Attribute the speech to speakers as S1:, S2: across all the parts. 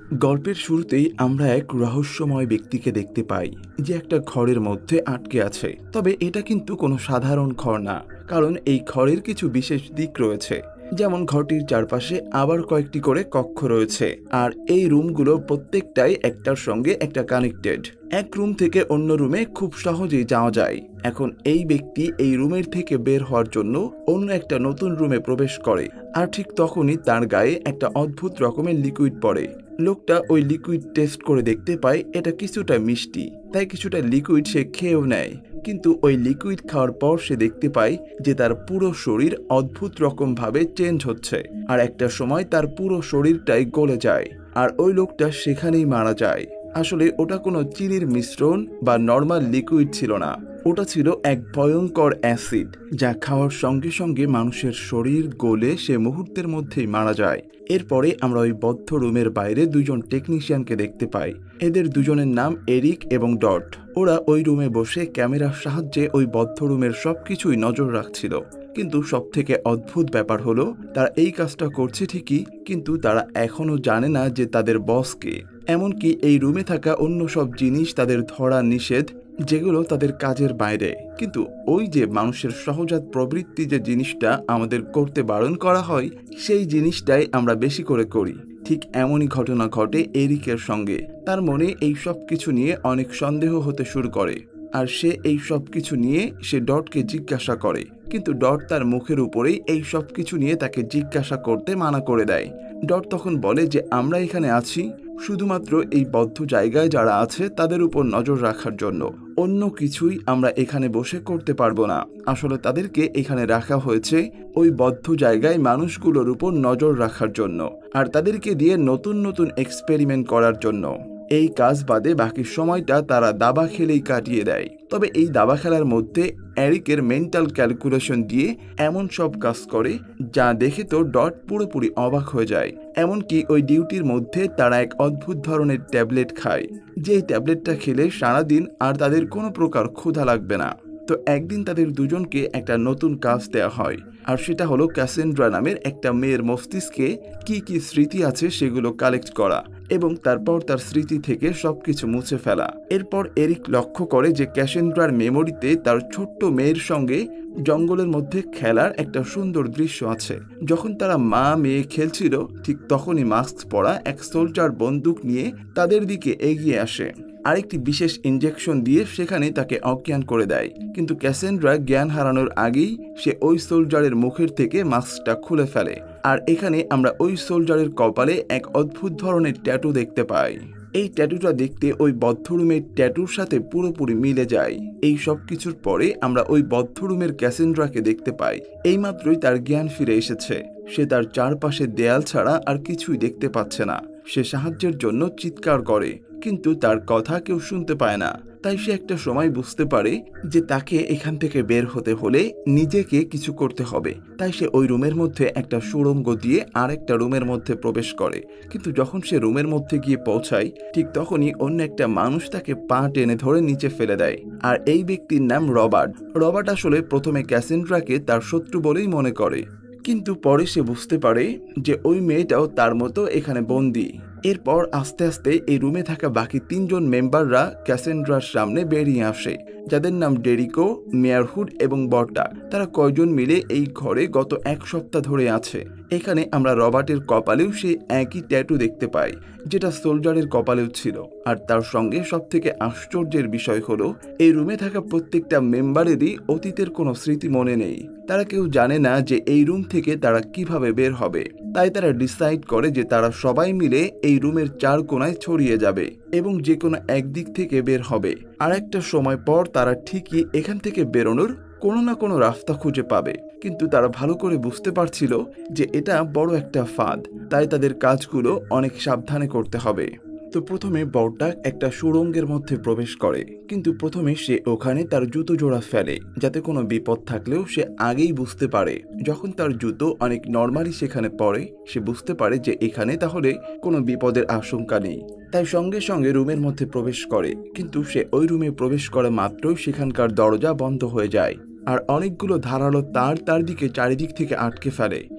S1: গল্পের শুরুতেই আমরা এক রহস্যময় ব্যক্তিকে দেখতে পাই যে একটা ঘরের মধ্যে আটকে আছে। তবে এটা কিন্তু কোনো সাধারণ ঘর না, কারণ এই ঘরের কিছু বিশেষ দিক রয়েছে। যেমন ঘরটির চারপাশে আবার কয়েকটি করে কক্ষ রয়েছে, আর এই রুমগুলো প্রত্যেকটাই একটার সঙ্গে একটা কানেক্টেড। এক রুম থেকে অন্য রুমে খুব সহজেই যাওয়া যায়। এখন এই ব্যক্তি এই রুমের থেকে বের হওয়ার জন্য অন্য একটা নতুন রুমে প্রবেশ করে, আর ঠিক তখনই তার গায়ে একটা অদ্ভুত রকমের লিকুইড পড়ে। লোকটা ওই লিকুইড টেস্ট করে দেখতে পায় এটা কিছুটা মিষ্টি, তাই কিছুটা লিকুইড সে খেয়েও নেয়। কিন্তু ওই লিকুইড খাওয়ার পর সে দেখতে পায় যে তার পুরো শরীর অদ্ভুত রকম ভাবে চেঞ্জ হচ্ছে, আর একটা সময় তার পুরো শরীরটাই গলে যায়, আর ওই লোকটা সেখানেই মারা যায়। আসলে ওটা কোনো চিনির মিশ্রণ বা নর্মাল লিকুইড ছিল না, ওটা ছিল এক ভয়ঙ্কর অ্যাসিড, যা খাওয়ার সঙ্গে সঙ্গে মানুষের শরীর গলে সে মুহূর্তের মধ্যেই মারা যায়। এরপরে আমরা ওই বদ্ধ রুমের বাইরে দুজন টেকনিশিয়ানকে দেখতে পাই। এদের দুজনের নাম এরিক এবং ডট। ওরা ওই রুমে বসে ক্যামেরার সাহায্যে ওই বদ্ধ রুমের সবকিছুই নজর রাখছিল। কিন্তু সবথেকে অদ্ভুত ব্যাপার হলো, তারা এই কাজটা করছে ঠিকই, কিন্তু তারা এখনো জানে না যে তাদের বস কে। এমনকি এই রুমে থাকা অন্য সব জিনিস তাদের ধরা নিষেধ, যেগুলো তাদের কাজের বাইরে। কিন্তু ওই যে মানুষের সহজাত প্রবৃত্তি, যে জিনিসটা আমাদের করতে বারণ করা হয়, সেই জিনিসটাই আমরা বেশি করে করি। ঠিক এমনই ঘটনা ঘটে এরিকের সঙ্গে। তার মনে এই সব কিছু নিয়ে অনেক সন্দেহ হতে শুরু করে, আর সে এই সব কিছু নিয়ে সে ডটকে জিজ্ঞাসা করে। কিন্তু ডট তার মুখের উপরেই এই সব কিছু নিয়ে তাকে জিজ্ঞাসা করতে মানা করে দেয়। ডট তখন বলে যে আমরা এখানে আছি শুধুমাত্র এই বদ্ধ জায়গায় যারা আছে তাদের উপর নজর রাখার জন্য, অন্য কিছুই আমরা এখানে বসে করতে পারবো না। আসলে তাদেরকে এখানে রাখা হয়েছে ওই বদ্ধ জায়গায় মানুষগুলোর উপর নজর রাখার জন্য, আর তাদেরকে দিয়ে নতুন নতুন এক্সপেরিমেন্ট করার জন্য। এই কাজ বাদে বাকি সময়টা তারা দাবা খেলেই কাটিয়ে দেয়। তবে এই দাবা খেলার মধ্যে এরিকের মেন্টাল ক্যালকুলেশন দিয়ে এমন সব কাজ করে যা দেখে তো ডট পুরোপুরি অবাক হয়ে যায়। এমনকি ওই ডিউটির মধ্যে তারা এক অদ্ভুত ধরনের ট্যাবলেট খায়, যে ট্যাবলেটটা খেলে সারাদিন আর তাদের কোনো প্রকার ক্ষুধা লাগবে না। তো একদিন তাদের দুজনকে একটা নতুন কাজ দেওয়া হয়, আর সেটা হলো ক্যাসেন্ড্রা নামের একটা মেয়ের মস্তিষ্কে কি কি স্মৃতি আছে সেগুলো কালেক্ট করা, এবং তারপর তার স্মৃতি থেকে সবকিছু মুছে ফেলা। এরপর এরিক লক্ষ্য করে যে ক্যাসেন্ড্রার মেমোরিতে তার ছোট্ট মেয়ের সঙ্গে জঙ্গলের মধ্যে খেলার একটা সুন্দর দৃশ্য আছে। যখন তারা মা মেয়ে খেলছিল, ঠিক তখনই মাস্ক পরা এক সোলজার বন্দুক নিয়ে তাদের দিকে এগিয়ে আসে। আরেকটি বিশেষ ইনজেকশন দিয়ে সেখানে তাকে অজ্ঞান করে দেয়। কিন্তু ক্যাসেন্ড্রা জ্ঞান হারানোর আগেই সে ওই সোলজারের মুখের থেকে মাস্কটা খুলে ফেলে, আর এখানে আমরা ওই সোলজারের কপালে এক অদ্ভুত ধরনের ট্যাটু দেখতে পাই। এই ট্যাটুটা দেখতে ওই বদ্ধ রুমের ট্যাটুর সাথে পুরোপুরি মিলে যায়। এই সব কিছুর পরে আমরা ওই বদ্ধ রুমের ক্যাসেন্ড্রাকে দেখতে পাই। এইমাত্রই তার জ্ঞান ফিরে এসেছে। সে তার চারপাশে দেয়াল ছাড়া আর কিছুই দেখতে পাচ্ছে না। সে সাহায্যের জন্য চিৎকার করে, কিন্তু তার কথা কেউ শুনতে পায় না। তাই সে একটা সময় বুঝতে পারে যে তাকে এখান থেকে বের হতে হলে নিজেকে কিছু করতে হবে। তাই সে ওই রুমের মধ্যে একটা সুড়ঙ্গ দিয়ে আরেকটা রুমের মধ্যে প্রবেশ করে। কিন্তু যখন সে রুমের মধ্যে গিয়ে পৌঁছায়, ঠিক তখনই অন্য একটা মানুষ তাকে পা টেনে ধরে নিচে ফেলে দেয়। আর এই ব্যক্তির নাম রবার্ট। রবার্ট আসলে প্রথমে ক্যাসেন্ড্রাকে তার শত্রু বলেই মনে করে, কিন্তু পরে সে বুঝতে পারে যে ওই মেয়েটাও তার মতো এখানে বন্দী। এরপর আস্তে আস্তে এই রুমে থাকা বাকি তিনজন মেম্বাররা ক্যাসেন্ড্রার সামনে বেরিয়ে আসে, যাদের নাম ডেরিকো, মেয়ারহুড এবং বর্টা। তারা কয়জন মিলে এই ঘরে গত এক সপ্তাহ ধরে আছে। এখানে আমরা রবার্টের কপালেও সেই একই ট্যাটু দেখতে পাই, যেটা সোলজারের কপালেও ছিল। আর তার সঙ্গে সব থেকে আশ্চর্যের বিষয় হলো, এই রুমে থাকা প্রত্যেকটা মেম্বারেরই অতীতের কোনো স্মৃতি মনে নেই। তারা কেউ জানে না যে এই রুম থেকে তারা কিভাবে বের হবে। তাই তারা ডিসাইড করে যে তারা সবাই মিলে এই রুমের চার কোণায় ছড়িয়ে যাবে এবং যে কোনো একদিক থেকে বের হবে। আর একটা সময় পর তারা ঠিকই এখান থেকে বেরোনোর কোনো না কোনো রাস্তা খুঁজে পাবে। কিন্তু তারা ভালো করে বুঝতে পারছিল যে এটা বড় একটা ফাঁদ, তাই তাদের কাজগুলো অনেক সাবধানে করতে হবে। তো প্রথমে বর্টা একটা সুড়ঙ্গের মধ্যে প্রবেশ করে, কিন্তু প্রথমে সে ওখানে তার জুতো জোড়া ফেলে, যাতে কোনো বিপদ থাকলেও সে আগেই বুঝতে পারে। যখন তার জুতো অনেক নর্মালি সেখানে পড়ে, সে বুঝতে পারে যে এখানে তাহলে কোনো বিপদের আশঙ্কা নেই। তাই সঙ্গে সঙ্গে রুমের মধ্যে প্রবেশ করে, কিন্তু সে ওই রুমে প্রবেশ করা মাত্রই সেখানকার দরজা বন্ধ হয়ে যায়, আর অনেকগুলো ধারালো তার দিকে চারিদিক থেকে আটকে ফেলে।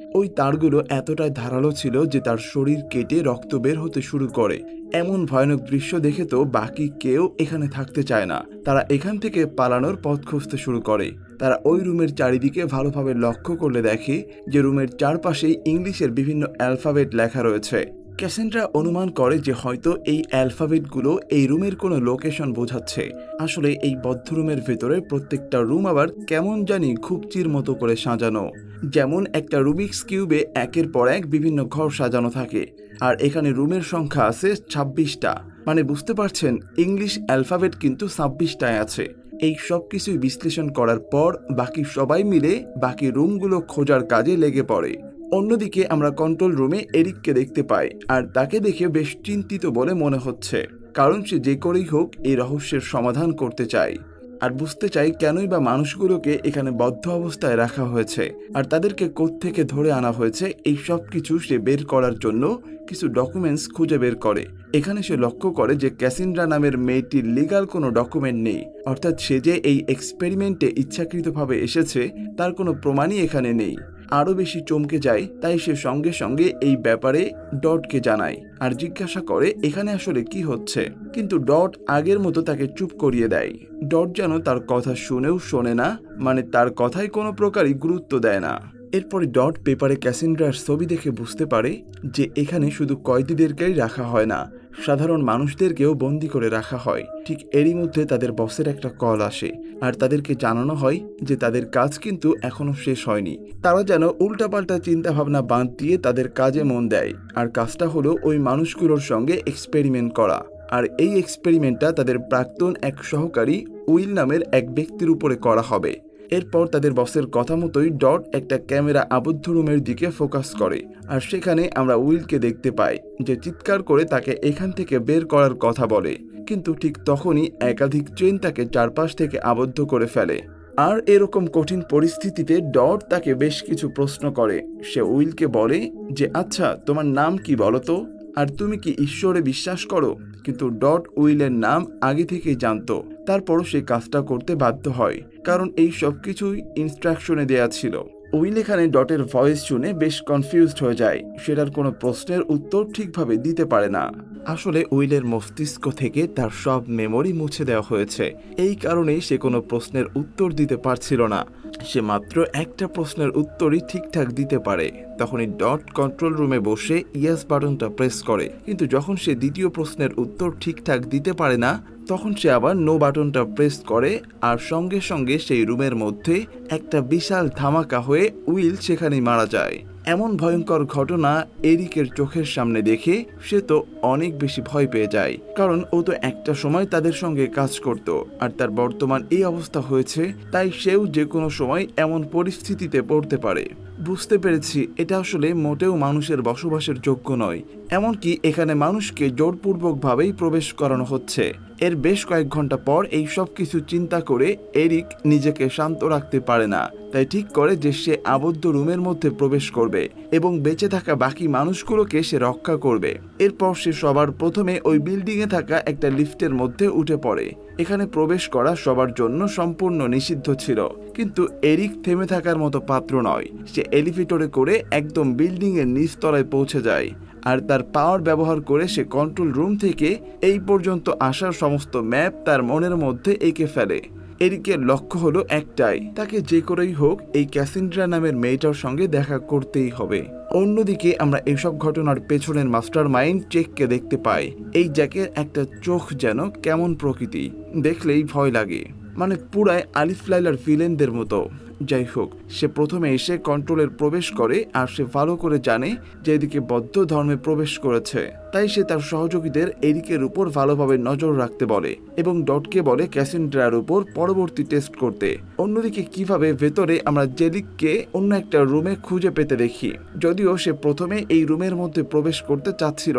S1: ওই তারগুলো এতটাই ধারালো ছিল যে তার শরীর কেটে রক্ত বের হতে শুরু করে। এমন ভয়ানক দৃশ্য দেখে তো বাকি কেউ এখানে থাকতে চায় না। তারা এখান থেকে পালানোর পথ খুঁজতে শুরু করে। তারা ওই রুমের চারিদিকে ভালোভাবে লক্ষ্য করলে দেখে যে রুমের চারপাশেই ইংলিশের বিভিন্ন অ্যালফাবেট লেখা রয়েছে। ক্যাসেন্ড্রা অনুমান করে যে হয়তো এই অ্যালফাবেটগুলো এই রুমের কোনো লোকেশন বোঝাচ্ছে। আসলে এই বদ্ধ রুমের ভেতরে প্রত্যেকটা রুম আবার কেমন জানি খুবচির মতো করে সাজানো। যেমন একটা রুবিক্স কিউবে একের পর এক বিভিন্ন ঘর সাজানো থাকে, আর এখানে রুমের সংখ্যা আছে 26টা। মানে বুঝতে পারছেন, ইংলিশ অ্যালফাবেট কিন্তু 26টায় আছে। এই সব কিছুই বিশ্লেষণ করার পর বাকি সবাই মিলে বাকি রুমগুলো খোঁজার কাজে লেগে পড়ে। অন্যদিকে আমরা কন্ট্রোল রুমে এরিককে দেখতে পাই, আর তাকে দেখে বেশ চিন্তিত বলে মনে হচ্ছে, কারণ সে যে করেই হোক এই রহস্যের সমাধান করতে চায় আর বুঝতে চাই কেনই বা মানুষগুলোকে এখানে বদ্ধ অবস্থায় রাখা হয়েছে আর তাদেরকে কোত্থেকে ধরে আনা হয়েছে। এই সব কিছু সে বের করার জন্য কিছু ডকুমেন্টস খুঁজে বের করে। এখানে সে লক্ষ্য করে যে ক্যাসিন্ড্রা নামের মেয়েটির লিগাল কোনো ডকুমেন্ট নেই, অর্থাৎ সে যে এই এক্সপেরিমেন্টে ইচ্ছাকৃতভাবে এসেছে তার কোনো প্রমাণই এখানে নেই। আরও বেশি চমকে যায়, তাই সে সঙ্গে সঙ্গে এই ব্যাপারে ডটকে জানায় আর জিজ্ঞাসা করে এখানে আসলে কি হচ্ছে। কিন্তু ডট আগের মতো তাকে চুপ করিয়ে দেয়। ডট যেন তার কথা শুনেও শোনে না, মানে তার কথায় কোনো প্রকারই গুরুত্ব দেয় না। এরপরে ডট পেপারে ক্যাসেন্ড্রার ছবি দেখে বুঝতে পারে যে এখানে শুধু কয়েদিদেরকেই রাখা হয় না, সাধারণ মানুষদেরকেও বন্দি করে রাখা হয়। ঠিক এরই মধ্যে তাদের বসের একটা কল আসে আর তাদেরকে জানানো হয় যে তাদের কাজ কিন্তু এখনো শেষ হয়নি। তারা যেন উল্টাপাল্টা চিন্তাভাবনা বাদ দিয়ে তাদের কাজে মন দেয়, আর কাজটা হলো ওই মানুষগুলোর সঙ্গে এক্সপেরিমেন্ট করা। আর এই এক্সপেরিমেন্টটা তাদের প্রাক্তন এক সহকারী উইল নামের এক ব্যক্তির উপরে করা হবে। এরপর তাদের বসের কথা মতোই ডট একটা ক্যামেরা আবদ্ধ রুমের দিকে ফোকাস করে, আর সেখানে আমরা উইলকে দেখতে পাই যে চিৎকার করে তাকে এখান থেকে বের করার কথা বলে। কিন্তু ঠিক তখনই একাধিক চেইন তাকে চারপাশ থেকে আবদ্ধ করে ফেলে। আর এরকম কঠিন পরিস্থিতিতে ডট তাকে বেশ কিছু প্রশ্ন করে। সে উইলকে বলে যে আচ্ছা, তোমার নাম কি বলো তো, আর তুমি কি ঈশ্বরে বিশ্বাস করো? কিন্তু ডট উইলের নাম আগে থেকেই জানতো, তারপরও সে কাজটা করতে বাধ্য হয়, কারণ এই সব কিছুই ইনস্ট্রাকশনে দেয়া ছিল। উইল এখানে ডটের ভয়েস শুনে বেশ কনফিউজড হয়ে যায়, সেটার কোনো প্রশ্নের উত্তর ঠিকভাবে দিতে পারে না। আসলে উইলের মস্তিষ্ক থেকে তার সব মেমোরি মুছে দেওয়া হয়েছে, এই কারণেই সে কোনো প্রশ্নের উত্তর দিতে পারছিল না। সে মাত্র একটা প্রশ্নের উত্তরই ঠিকঠাক দিতে পারে। তখনই ডট কন্ট্রোল রুমে বসে ইয়েস বাটনটা প্রেস করে, কিন্তু যখন সে দ্বিতীয় প্রশ্নের উত্তর ঠিকঠাক দিতে পারে না তখন সে আবার নো বাটনটা প্রেস করে, আর সঙ্গে সঙ্গে সেই রুমের মধ্যে একটা বিশাল ধামাকা হয়ে উইল সেখানেই মারা যায়। এমন ভয়ঙ্কর ঘটনা এরিকের চোখের সামনে দেখে সে তো অনেক বেশি ভয় পেয়ে যায়, কারণ ও তো একটা সময় তাদের সঙ্গে কাজ করত, আর তার বর্তমান এই অবস্থা হয়েছে, তাই সেও যে কোনো সময় এমন পরিস্থিতিতে পড়তে পারে। বুঝতে পেরেছি এটা আসলে মোটেও মানুষের বসবাসের যোগ্য নয়, এমনকি এখানে মানুষকে জোরপূর্বকভাবেই প্রবেশ করানো হচ্ছে। এর বেশ কয়েক ঘন্টা পর এই সব কিছু চিন্তা করে এরিক নিজেকে শান্ত রাখতে পারে না, তাই ঠিক করে যে সে আবদ্ধ রুমের মধ্যে প্রবেশ করবে এবং বেঁচে থাকা বাকি মানুষগুলোকে সে রক্ষা করবে। এরপর সে সবার প্রথমে ওই বিল্ডিংয়ে থাকা একটা লিফটের মধ্যে উঠে পড়ে। এখানে প্রবেশ করা সবার জন্য সম্পূর্ণ নিষিদ্ধ ছিল, কিন্তু এরিক থেমে থাকার মতো পাত্র নয়। সে এলিভেটরে করে একদম বিল্ডিং এর নিচতলায় পৌঁছে যায়, আর তার পাওয়ার ব্যবহার করে সে কন্ট্রোল রুম থেকে এই পর্যন্ত আসার সমস্ত ম্যাপ তার মনের মধ্যে এঁকে ফেলে। এরিকের লক্ষ্য হলো একটাই, তাকে যে করেই হোক এই ক্যাসিন্ড্রা নামের মেয়েটার সঙ্গে দেখা করতেই হবে। অন্যদিকে আমরা এসব ঘটনার পেছনের মাস্টার মাইন্ড চেককে দেখতে পাই। এই জ্যাকের একটা চোখ যেন কেমন প্রকৃতি, দেখলেই ভয় লাগে, মানে পুরাই আলিফ লায়লার ভিলেনদের মতো। যাই হোক, সে প্রথমে এসে কন্ট্রোলের প্রবেশ করে, আর সে ভালো করে জানে যে এদিকে বৌদ্ধ ধর্মে প্রবেশ করেছে, তাই সে তার সহযোগীদের এরিকের উপর ভালোভাবে নজর রাখতে বলে এবং ডটকে বলে ক্যাসিন্ড্রার উপর পরবর্তী টেস্ট করতে। অন্যদিকে কিভাবে ভেতরে আমরা জেলিককে অন্য একটা রুমে খুঁজে পেতে দেখি, যদিও সে প্রথমে এই রুমের মধ্যে প্রবেশ করতে চাচ্ছিল না,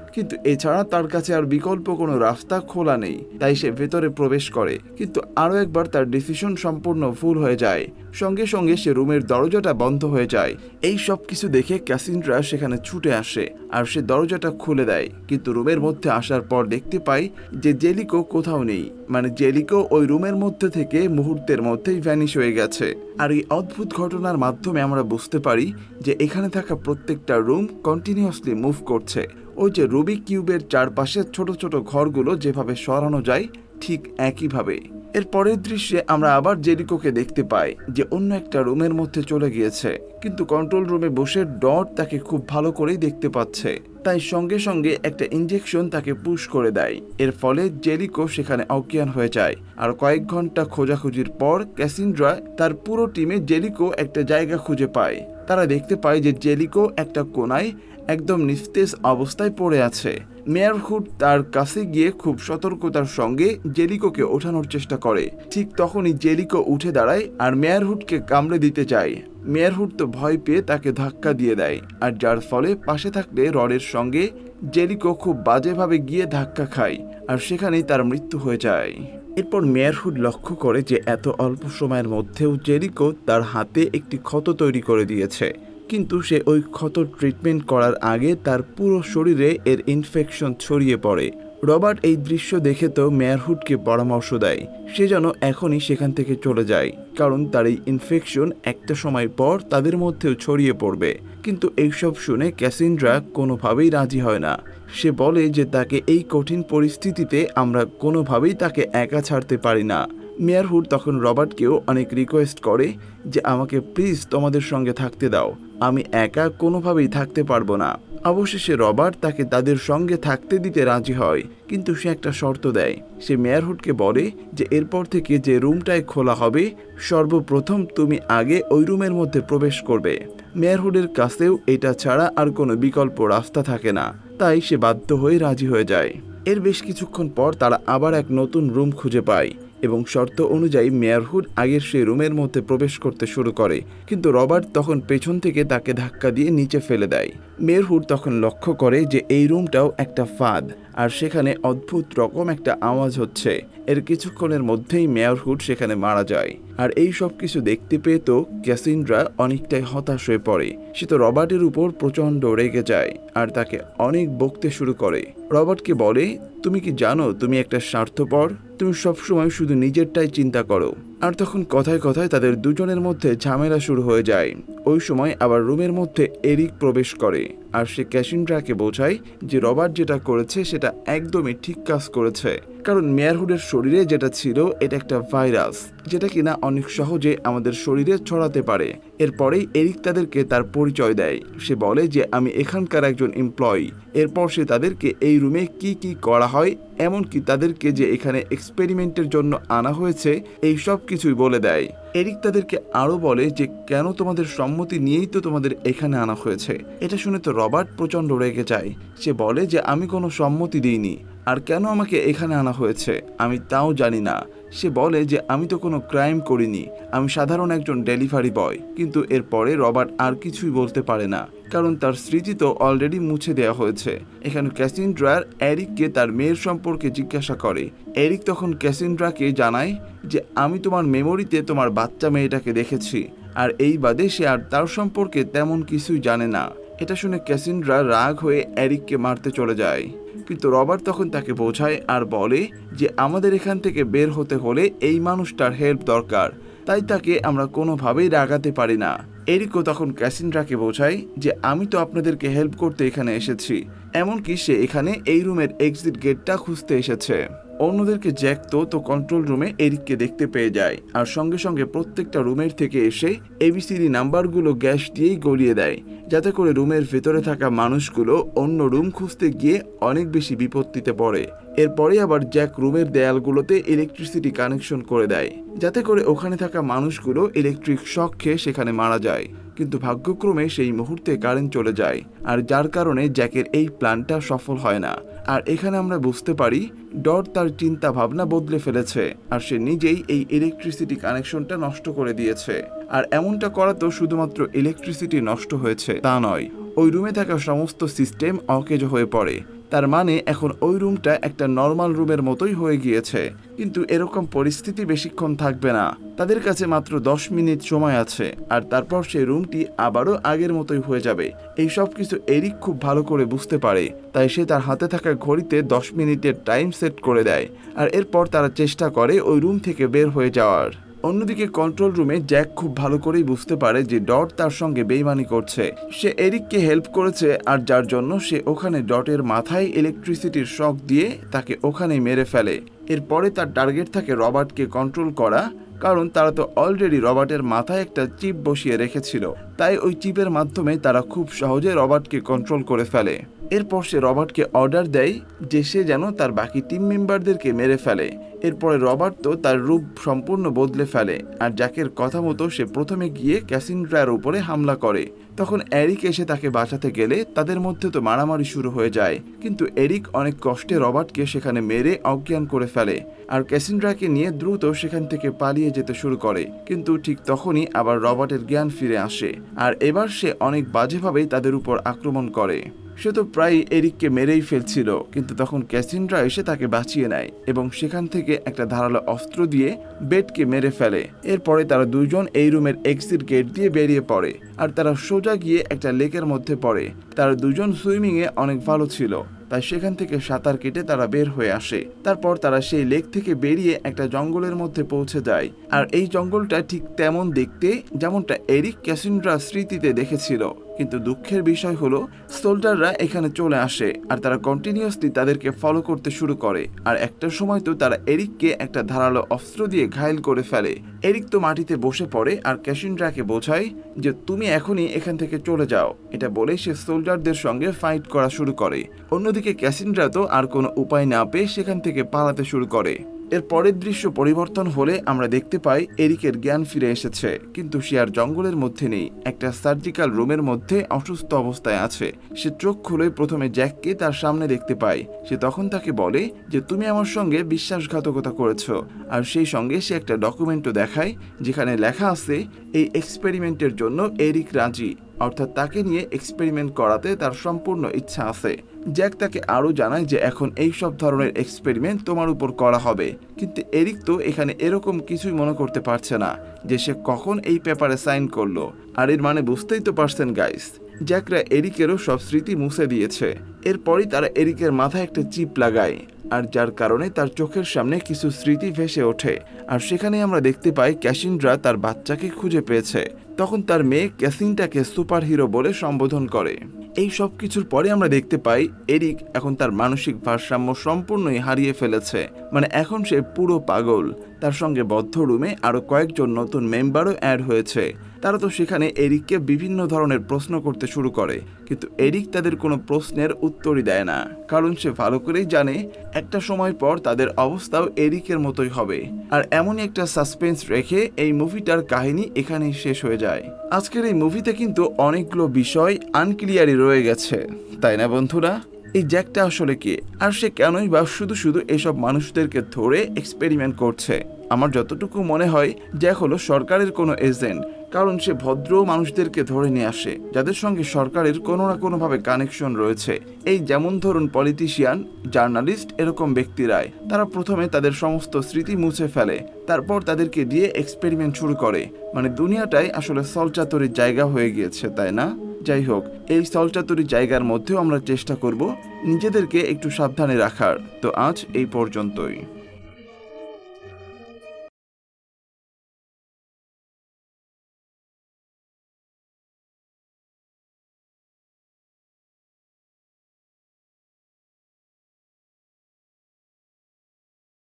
S1: কিন্তু এছাড়া তার কাছে আর বিকল্প কোনো রাস্তা খোলা নেই, তাই সে ভেতরে প্রবেশ করে। কিন্তু আরও একবার তার ডিসিশন সম্পূর্ণ ভুল হয়ে যায়। সঙ্গে সঙ্গে সে রুমের দরজাটা বন্ধ হয়ে যায়। এই সব কিছু দেখে ক্যাসিন্ড্রা সেখানে ছুটে আসে আর সে দরজাটা খুলে দেয়। কিন্তু রুমের মধ্যে আসার পর দেখতে পাই যে জেলিকো কোথাও নেই, মানে জেলিকো ওই রুমের মধ্যে থেকে মুহূর্তের মধ্যেই ভ্যানিশ হয়ে গেছে। আর এই অদ্ভুত ঘটনার মাধ্যমে আমরা বুঝতে পারি যে এখানে থাকা প্রত্যেকটা রুম কন্টিনিউয়াসলি মুভ করছে। ওই যে রুবিক কিউবের চারপাশে ছোট ছোট ঘরগুলো যেভাবে সরানো যায় ঠিক একইভাবে। এর পরের দৃশ্যে আমরা আবার জেরিকোকে দেখতে পাই যে অন্য একটা রুমের মধ্যে চলে গিয়েছে, কিন্তু কন্ট্রোল রুমে বসে ডট তাকে খুব ভালো করেই দেখতে পাচ্ছে, তাই সঙ্গে সঙ্গে একটা ইঞ্জেকশন তাকে পুশ করে দেয়। এর ফলে জেরিকো সেখানে অজ্ঞান হয়ে যায়। আর কয়েক ঘন্টা খোঁজাখুঁজির পর ক্যাসিন্ড্রা তার পুরো টিমে জেরিকো একটা জায়গা খুঁজে পায়। তারা দেখতে পায় যে জেরিকো একটা কোনায় একদম নিস্তেজ অবস্থায় পড়ে আছে। মেয়র হুড তার কাছে গিয়ে খুব সতর্কতার সঙ্গে জেরিকোকে ওঠানোর চেষ্টা করে। ঠিক তখনই জেরিকো উঠে দাঁড়ায় আর মেয়র হুডকে কামড়ে দিতে যায়। মেয়র হুড তো ভয় পেয়ে তাকে ধাক্কা দিয়ে দেয়, আর যার ফলে পাশে থাকলে রডের সঙ্গে জেরিকো খুব বাজেভাবে গিয়ে ধাক্কা খায় আর সেখানেই তার মৃত্যু হয়ে যায়। এরপর মেয়র হুড লক্ষ্য করে যে এত অল্প সময়ের মধ্যেও জেরিকো তার হাতে একটি ক্ষত তৈরি করে দিয়েছে, কিন্তু সে ওই ক্ষত ট্রিটমেন্ট করার আগে তার পুরো শরীরে এর ইনফেকশন ছড়িয়ে পড়ে। রবার্ট এই দৃশ্য দেখে তো মেয়র হুডকে পরামর্শ দেয় সে যেন এখনই সেখান থেকে চলে যায়, কারণ তার এই ইনফেকশন একটা সময় পর তাদের মধ্যেও ছড়িয়ে পড়বে। কিন্তু এইসব শুনে ক্যাসিন্ড্রা কোনোভাবেই রাজি হয় না। সে বলে যে তাকে এই কঠিন পরিস্থিতিতে আমরা কোনোভাবেই তাকে একা ছাড়তে পারি না। মেয়র হুড তখন রবার্টকেও অনেক রিকোয়েস্ট করে যে আমাকে প্লিজ তোমাদের সঙ্গে থাকতে দাও, আমি একা কোনোভাবেই থাকতে পারবো না। অবশেষে রবার্ট তাকে তাদের সঙ্গে থাকতে দিতে রাজি হয়, কিন্তু সে একটা শর্ত দেয়। সে মেয়র হুডকে বলে যে এরপর থেকে যে রুমটায় খোলা হবে সর্বপ্রথম তুমি আগে ওই রুমের মধ্যে প্রবেশ করবে। মেয়র হুডের কাছেও এটা ছাড়া আর কোনো বিকল্প রাস্তা থাকে না, তাই সে বাধ্য হয়ে রাজি হয়ে যায়। এর বেশ কিছুক্ষণ পর তারা আবার এক নতুন রুম খুঁজে পায় এবং শর্ত অনুযায়ী মেয়র হুড আগের সেই রুমের মধ্যে প্রবেশ করতে শুরু করে, কিন্তু রবার্ট তখন পেছন থেকে তাকে ধাক্কা দিয়ে নিচে ফেলে দেয়। মেয়র হুড তখন লক্ষ্য করে যে এই রুমটাও একটা ফাঁদ, আর সেখানে অদ্ভুত রকম একটা আওয়াজ হচ্ছে। এর কিছুক্ষণের মধ্যেই মেয়র হুড সেখানে মারা যায়। আর এই সব কিছু দেখতে পেয়ে তো ক্যাসিন্ড্রা অনেকটাই হতাশ হয়ে পড়ে। সে তো রবার্টের উপর প্রচণ্ড রেগে যায় আর তাকে অনেক বকতে শুরু করে। রবার্টকে বলে, তুমি কি জানো তুমি একটা স্বার্থপর, তুমি সবসময় শুধু নিজেরটাই চিন্তা করো। আর তখন কথায় কথায় তাদের দুজনের মধ্যে ঝামেলা শুরু হয়ে যায়। ওই সময় আবার রুমের মধ্যে এরিক প্রবেশ করে আর সে ক্যাসিন্ড্রাকে বোঝায় যে রবার্ট যেটা করেছে সেটা একদমই ঠিক কাজ করেছে, কারণ মেয়র হুডের শরীরে যেটা ছিল এটা একটা ভাইরাস, যেটা কিনা অনেক সহজে আমাদের শরীরে ছড়াতে পারে। এরপরেই এরিক তাদেরকে তার পরিচয় দেয়। সে বলে যে আমি এখানকার একজন এমপ্লয়ি। এরপর সে তাদেরকে এই রুমে কি কি করা হয়, এমনকি তাদেরকে যে এখানে এক্সপেরিমেন্টের জন্য আনা হয়েছে এই সব কিছুই বলে দেয়। এরিক তাদেরকে আরও বলে যে কেন তোমাদের সম্মতি নিয়েই তো তোমাদের এখানে আনা হয়েছে। এটা শুনে তো রবার্ট প্রচণ্ড রেগে যায়। সে বলে যে আমি কোনো সম্মতি দিইনি, আর কেন আমাকে এখানে আনা হয়েছে আমি তাও জানি না। সে বলে যে আমি তো কোনো ক্রাইম করিনি, আমি সাধারণ একজন ডেলিভারি বয়। কিন্তু এরপরে রবার্ট আর কিছুই বলতে পারে না, কারণ তার স্মৃতি তো অলরেডি মুছে দেওয়া হয়েছে। এখানে ক্যাসিন্ড্রা এরিককে তার মেয়ের সম্পর্কে জিজ্ঞাসা করে। এরিক তখন ক্যাসিন্ড্রাকে জানায় যে আমি তোমার মেমোরিতে তোমার বাচ্চা মেয়েটাকে দেখেছি, আর এই বাদে সে আর তার সম্পর্কে তেমন কিছুই জানে না। এটা শুনে ক্যাসিন্ড্রা রাগ হয়ে এরিককে মারতে চলে যায়, কিন্তু রবার্ট তখন তাকে বোঝায় আর বলে যে আমাদের এখান থেকে বের হতে হলে এই মানুষটার হেল্প দরকার, তাই তাকে আমরা কোনোভাবেই রাগাতে পারি না। এরিকও তখন ক্যাসিন্ড্রাকে বোঝায় যে আমি তো আপনাদেরকে হেল্প করতে এখানে এসেছি, এমনকি সে এখানে এই রুমের এক্সিট গেটটা খুঁজতে এসেছে। অন্যদেরকে জ্যাক তো কন্ট্রোল রুমে এরিককে দেখতে পেয়ে যায় আর সঙ্গে সঙ্গে প্রত্যেকটা রুমের থেকে এসে এবিসিডি নাম্বারগুলো গ্যাস দিয়েই গলিয়ে দেয়, যাতে করে রুমের ভেতরে থাকা মানুষগুলো অন্য রুম খুঁজতে গিয়ে অনেক বেশি বিপত্তিতে পড়ে। এরপরে আবার জ্যাক রুমের দেয়ালগুলোতে ইলেকট্রিসিটি কানেকশন করে দেয়, যাতে করে ওখানে থাকা মানুষগুলো ইলেকট্রিক শক খেয়ে সেখানে মারা যায়। কিন্তু ভাগ্যক্রমে সেই মুহূর্তে কারেন্ট চলে যায়, আর যার কারণে জ্যাকের এই প্ল্যানটা সফল হয় না। আর এখানে আমরা বুঝতে পারি ডট তার চিন্তা ভাবনা বদলে ফেলেছে, আর সে নিজেই এই ইলেকট্রিসিটি কানেকশনটা নষ্ট করে দিয়েছে। আর এমনটা করা তো শুধুমাত্র ইলেকট্রিসিটি নষ্ট হয়েছে তা নয়, ওই রুমে থাকা সমস্ত সিস্টেম অকেজো হয়ে পড়ে। তার মানে এখন ওই রুমটা একটা নর্মাল রুমের মতোই হয়ে গিয়েছে। কিন্তু এরকম পরিস্থিতি বেশিক্ষণ থাকবে না, তাদের কাছে মাত্র 10 মিনিট সময় আছে, আর তারপর সেই রুমটি আবারও আগের মতোই হয়ে যাবে। এই সব কিছু এরিক খুব ভালো করে বুঝতে পারে, তাই সে তার হাতে থাকা ঘড়িতে 10 মিনিটের টাইম সেট করে দেয়, আর এরপর তারা চেষ্টা করে ওই রুম থেকে বের হয়ে যাওয়ার। অন্যদিকে কন্ট্রোল রুমে জ্যাক খুব ভালো করেই বুঝতে পারে যে ডট তার সঙ্গে বেইমানি করছে। সে এরিককে হেল্প করেছে, আর যার জন্য সে ওখানে ডটের মাথায় ইলেকট্রিসিটির শক দিয়ে তাকে ওখানেই মেরে ফেলে। এরপরে তার টার্গেট থাকে রবার্টকে কন্ট্রোল করা, কারণ তারা তো অলরেডি রবার্টের মাথায় একটা চিপ বসিয়ে রেখেছিল, তাই ওই চিপের মাধ্যমে তারা খুব সহজে রবার্টকে কন্ট্রোল করে ফেলে। এরপর সে রবার্টকে অর্ডার দেয় যে সে যেন তার বাকি টিম মেম্বারদেরকে মেরে ফেলে। এরপরে রবার্ট তো তার রূপ সম্পূর্ণ বদলে ফেলে, আর জ্যাকের কথা মতো সে প্রথমে গিয়ে ক্যাসিন্ড্রার উপরে হামলা করে। তখন এরিক এসে তাকে বাঁচাতে গেলে তাদের মধ্যে তো মারামারি শুরু হয়ে যায়, কিন্তু এরিক অনেক কষ্টে রবার্টকে সেখানে মেরে অজ্ঞান করে ফেলে, আর ক্যাসিন্ড্রাকে নিয়ে দ্রুত সেখান থেকে পালিয়ে যেতে শুরু করে। কিন্তু ঠিক তখনই আবার রবার্টের জ্ঞান ফিরে আসে, আর এবার সে অনেক বাজেভাবেই তাদের উপর আক্রমণ করে। সে তো প্রায় এরিককে মেরেই ফেলছিল, কিন্তু তখন ক্যাসিন্ড্রা এসে তাকে বাঁচিয়ে নেয় এবং সেখান থেকে একটা ধারালো অস্ত্র দিয়ে বেটকে মেরে ফেলে। এরপরে তারা দুইজন এই রুমের এক্সিট গেট দিয়ে বেরিয়ে পড়ে, আর তারা সোজা গিয়ে একটা লেকের মধ্যে পড়ে। তারা দুজন সুইমিংয়ে অনেক ভালো ছিল, তাই সেখান থেকে সাঁতার কেটে তারা বের হয়ে আসে। তারপর তারা সেই লেক থেকে বেরিয়ে একটা জঙ্গলের মধ্যে পৌঁছে যায়, আর এই জঙ্গলটা ঠিক তেমন দেখতে যেমনটা এরিক ক্যাসিন্ড্রা স্মৃতিতে দেখেছিল। কিন্তু দুঃখের বিষয় হলো সোল্ডাররা এখানে চলে আসে, আর তারা কন্টিনিউয়াসলি তাদেরকে ফলো করতে শুরু করে। আর একটা সময় তো তারা এরিককে একটা ধারালো অস্ত্র দিয়ে ঘায়েল করে ফেলে। এরিক তো মাটিতে বসে পড়ে আর ক্যাসিন্ড্রাকে বোঝায় যে তুমি এখনই এখান থেকে চলে যাও। এটা বলে সে সোল্ডারদের সঙ্গে ফাইট করা শুরু করে। অন্যদিকে ক্যাসিন্ড্রা তো আর কোনো উপায় না পেয়ে সেখান থেকে পালাতে শুরু করে। এর পরের দৃশ্য পরিবর্তন হলে আমরা দেখতে পাই এরিকের জ্ঞান ফিরে এসেছে, কিন্তু সে আর জঙ্গলের মধ্যে নেই, একটা সার্জিক্যাল রুমের মধ্যে অসুস্থ অবস্থায় আছে। সে চোখ খুলে প্রথমে জ্যাককে তার সামনে দেখতে পায়। সে তখন তাকে বলে যে তুমি আমার সঙ্গে বিশ্বাসঘাতকতা করেছো, আর সেই সঙ্গে সে একটা ডকুমেন্টও দেখায় যেখানে লেখা আছে এই এক্সপেরিমেন্টের জন্য এরিক রাজি, অর্থাৎ তাকে নিয়ে এক্সপেরিমেন্ট করাতে তার সম্পূর্ণ ইচ্ছা আছে। জ্যাক তাকে আরও জানায় যে এখন এই সব ধরনের এক্সপেরিমেন্ট তোমার উপর করা হবে, কিন্তু এরিক তো এখানে এরকম কিছুই মনে করতে পারছে না যে সে কখন এই পেপারে সাইন করলো। আর এর মানে বুঝতেই তো পারছেন গাইস, জ্যাকরা এরিকেরও সব স্মৃতি মুছে দিয়েছে। এরপরই তারা এরিকের মাথায় একটা চিপ লাগায়, আর যার কারণে তার চোখের সামনে কিছু স্মৃতি ভেসে ওঠে। আর সেখানে আমরা দেখতে পাই ক্যাসিন্ড্রা তার বাচ্চাকে খুঁজে পেয়েছে। তখন তার মেয়ে ক্যাসিনটাকে সুপার হিরো বলে সম্বোধন করে। এই সব কিছুর পরে আমরা দেখতে পাই এরিক এখন তার মানসিক ভারসাম্য সম্পূর্ণই হারিয়ে ফেলেছে, মানে এখন সে পুরো পাগল। তার সঙ্গে বদ্ধ রুমে আরো কয়েকজন নতুন মেম্বারও অ্যাড হয়েছে। তারা তো সেখানে এরিককে বিভিন্ন ধরনের প্রশ্ন করতে শুরু করে, কিন্তু এরিক তাদের কোনো প্রশ্নের উত্তরই দেয় না, কারণ সে ভালো করেই জানে একটা সময় পর তাদের অবস্থাও এরিকের মতোই হবে। আর এমনই একটা সাসপেন্স রেখে এই মুভিটার কাহিনী এখানেই শেষ হয়ে যায়। আজকের এই মুভিতে কিন্তু অনেকগুলো বিষয় আনক্লিয়ারই রয়ে গেছে, তাই না বন্ধুরা? এই জ্যাকটা আসলে কে, আর সে কেনই বা শুধু শুধু এসব মানুষদেরকে ধরে এক্সপেরিমেন্ট করছে? আমার যতটুকু মনে হয় জ্যাক হলো সরকারের কোনো এজেন্ট, কারণ সে ভদ্র মানুষদেরকে ধরে নিয়ে আসে যাদের সঙ্গে সরকারের কোনো না কোনোভাবে কানেকশন রয়েছে। এই যেমন ধরুন পলিটিশিয়ান, জার্নালিস্ট, এরকম ব্যক্তিরাই তারা প্রথমে তাদের সমস্ত স্মৃতি মুছে ফেলে, তারপর তাদেরকে দিয়ে এক্সপেরিমেন্ট শুরু করে। মানে দুনিয়াটাই আসলে সলচাতুরির জায়গা হয়ে গিয়েছে, তাই না? যাই হোক, এই সলচাতুরির জায়গার মধ্যেও আমরা চেষ্টা করব নিজেদেরকে একটু সাবধানে রাখার। তো আজ এই পর্যন্তই।